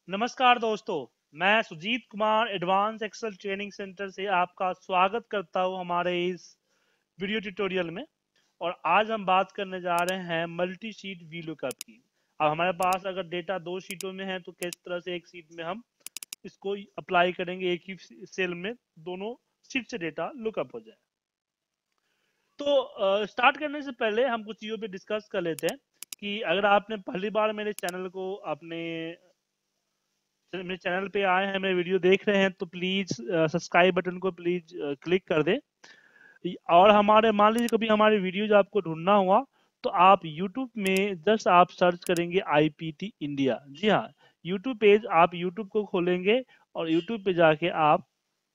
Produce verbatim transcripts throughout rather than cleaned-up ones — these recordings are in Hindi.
नमस्कार दोस्तों, मैं Sujit Kumar advance Excel training centre से आपका स्वागत करता हूं हमारे इस वीडियो ट्यूटोरियल में। और आज हम बात करने जा रहे हैं मल्टी शीट वीलुकअप की। अब हमारे पास अगर डेटा दो शीटों में है तो किस तरह से एक शीट में हम इसको अप्लाई करेंगे, एक ही सेल में दोनों शीट से डेटा लुकअप हो जाए। तो स्टार्ट करने से पहले हम कुछ चीज़ों पे डिस्कस कर लेते हैं कि अगर आपने पहली बार मेरे चैनल को अपने मेरे चैनल पे आए हैं, मेरे वीडियो देख रहे हैं, तो प्लीज सब्सक्राइब बटन को प्लीज क्लिक कर दें। और हमारे मान लीजिए कभी हमारे वीडियोज आपको ढूंढना हुआ तो आप YouTube में जस्ट आप सर्च करेंगे आईपीटी इंडिया। जी हाँ, YouTube पेज आप YouTube को खोलेंगे और YouTube पे जाके आप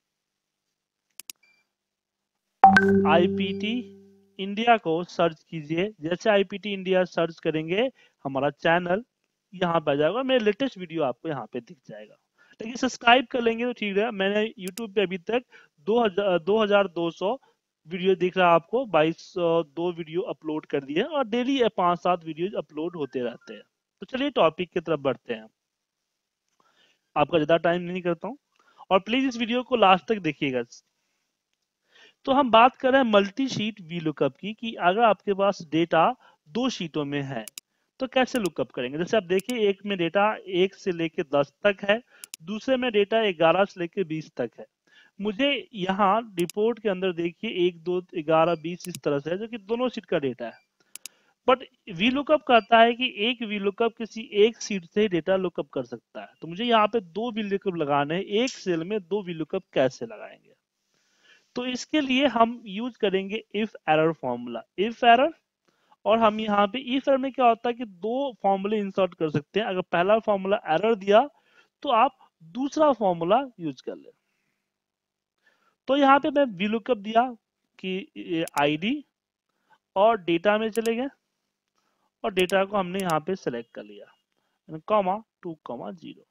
आईपीटी इंडिया को सर्च कीजिए। जैसे आईपीटी इंडिया सर्च करेंगे हमारा चैनल यहाँ पे आ जाएगा, मेरे लेटेस्ट वीडियो आपको यहाँ पे दिख जाएगा। लेकिन सब्सक्राइब कर लेंगे तो ठीक है। मैंने यूट्यूब पे अभी तक दो हजार दो हजार दो सौ वीडियो दिख रहा है आपको, बाईस सौ दो वीडियो अपलोड कर दिए और डेली पांच सात वीडियो अपलोड होते रहते हैं। तो चलिए टॉपिक की तरफ बढ़ते हैं, आपका ज्यादा टाइम नहीं करता हूँ और प्लीज इस वीडियो को लास्ट तक देखिएगा। तो हम बात कर रहे हैं मल्टी शीट वी लुकअप की कि अगर आपके पास डेटा दो शीटों में है तो कैसे लुकअप करेंगे। जैसे आप देखिए, एक में डेटा एक से लेके दस तक है, दूसरे में डेटा ग्यारह से लेके बीस तक है। मुझे यहाँ रिपोर्ट के अंदर देखिए एक दो ग्यारह बीस इस तरह से है, जो कि दोनों शीट का डेटा है। बट वी लुकअप कहता है कि एक वी लुकअप किसी एक सीट से डेटा लुकअप कर सकता है। तो मुझे यहाँ पे दो वी लुकअप लगाने हैं, एक सेल में दो वी लुकअप कैसे लगाएंगे। तो इसके लिए हम यूज करेंगे if error formula. If error, और हम यहाँ पे इफ एरर में क्या होता है कि दो फॉर्मूले इंसर्ट कर सकते हैं। अगर पहला फॉर्मूला एरर दिया तो आप दूसरा फॉर्मूला यूज कर ले। तो यहाँ पे मैं वीलुकअप दिया कि आईडी और डेटा में चले गए और डेटा को हमने यहाँ पे सेलेक्ट कर लिया, कॉमा टू कॉमा जीरो।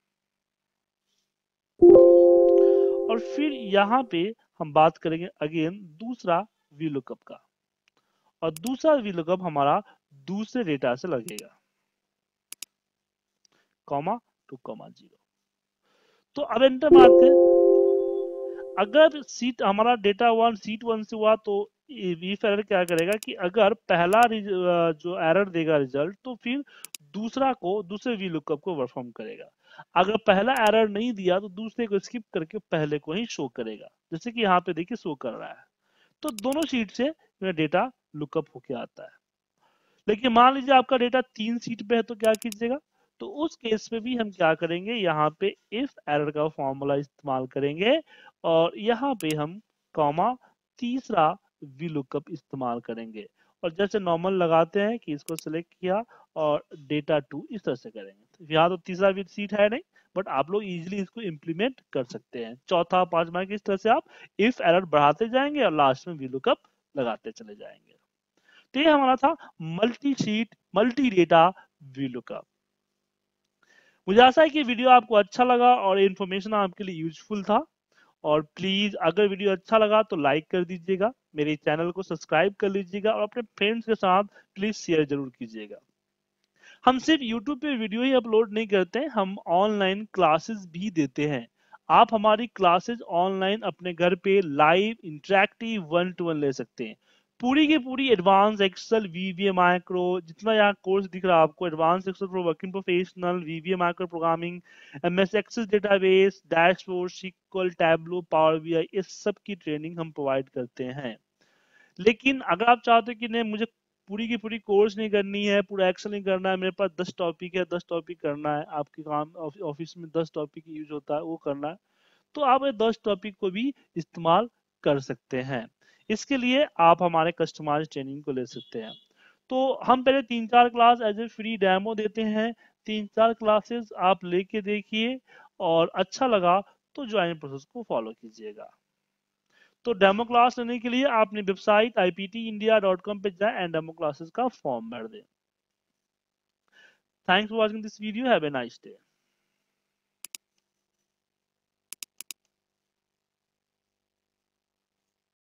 और फिर यहाँ पे हम बात करेंगे अगेन दूसरा वीलुकअप का, और दूसरा वीलुकअप हमारा दूसरे डेटा से लगेगा, कॉमा टू कॉमा जीरो। तो अब एंटर मारते हैं। अगर सीट हमारा डेटा वन सीट वन से हुआ तो इफ एरर क्या करेगा कि अगर पहला जो एरर देगा रिजल्ट, तो फिर दूसरा को दूसरे वी लुकअप को परफॉर्म करेगा। अगर पहला एरर नहीं दिया तो दूसरे को स्किप करके पहले को ही शो करेगा, जैसे कि यहाँ पे देखिए शो कर रहा है। तो दोनों सीट से डेटा लुकअप होके आता है। लेकिन मान लीजिए आपका डेटा तीन सीट पे है तो क्या कीजिएगा। तो उस केस में भी हम क्या करेंगे, यहाँ पे इफ एरर का फॉर्मूला इस्तेमाल करेंगे और यहाँ पे हम कॉमा तीसरा वी लुकअप इस्तेमाल करेंगे। और जैसे नॉर्मल लगाते हैं कि इसको सिलेक्ट किया और डेटा टू इस तरह से करेंगे। तो यहाँ तो तीसरा भी सीट है नहीं, बट आप लोग इजीली इसको इम्प्लीमेंट कर सकते हैं। चौथा पांचवा की इस तरह से आप इफ एरर बढ़ाते जाएंगे और लास्ट में वी लुकअप लगाते चले जाएंगे। तो ये हमारा था multi sheet multi data VLOOKUP. मुझे आशा है कि वीडियो आपको अच्छा लगा और इन्फॉर्मेशन आपके लिए यूजफुल था। और प्लीज अगर वीडियो अच्छा लगा तो लाइक कर दीजिएगा, मेरे चैनल को सब्सक्राइब कर लीजिएगा और अपने फ्रेंड्स के साथ प्लीज शेयर जरूर कीजिएगा। हम सिर्फ यूट्यूब पे वीडियो ही अपलोड नहीं करते हैं, हम ऑनलाइन क्लासेस भी देते हैं। आप हमारी क्लासेस ऑनलाइन अपने घर पे live interactive one to one ले सकते हैं। पूरी की पूरी एडवांस एक्सेल, वीवीए माइक्रो, जितना यहाँ कोर्स दिख रहा है आपको, advance Excel for working professional, VBA micro programming, MS Access database, dashboard, sequel, Tableau, Power BI, इस सब की ट्रेनिंग हम प्रोवाइड करते हैं। लेकिन अगर आप चाहते हो कि नहीं मुझे पूरी की पूरी कोर्स नहीं करनी है, पूरा एक्सेल नहीं करना है, मेरे पास दस टॉपिक है, दस टॉपिक करना है, आपके काम ऑफिस में दस टॉपिक यूज होता है वो करना है, तो आप ये दस टॉपिक को भी इस्तेमाल कर सकते हैं। इसके लिए आप हमारे कस्टमाइज ट्रेनिंग को ले सकते हैं। तो हम पहले तीन चार class as a free demo देते हैं। तीन चार क्लासेस आप लेके देखिए और अच्छा लगा तो ज्वाइनिंग प्रोसेस को फॉलो कीजिएगा। तो डेमो क्लास लेने के लिए आपने website I P T India dot com पे जाए एंड डेमो क्लासेस का फॉर्म भर दें। Thanks for watching this video, have a nice day.